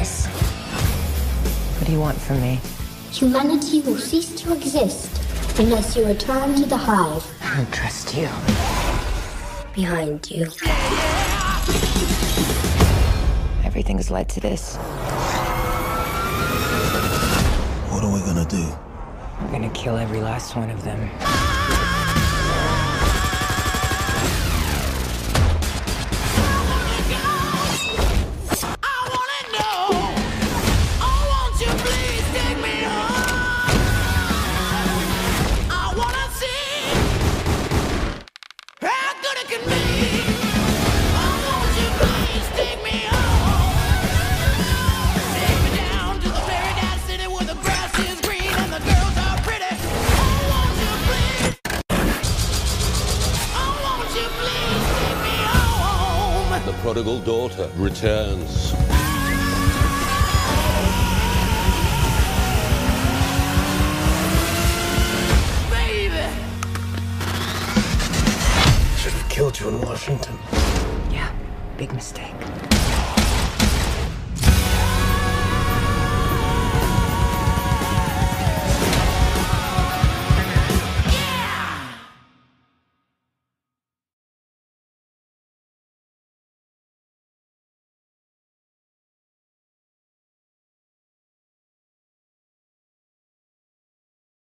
this. What do you want from me? Humanity will cease to exist unless you return to the hive. I don't trust you. Behind you. Everything's led to this. What are we gonna do? We're gonna kill every last one of them. The prodigal daughter returns. Baby! Should have killed you in Washington. Yeah, big mistake.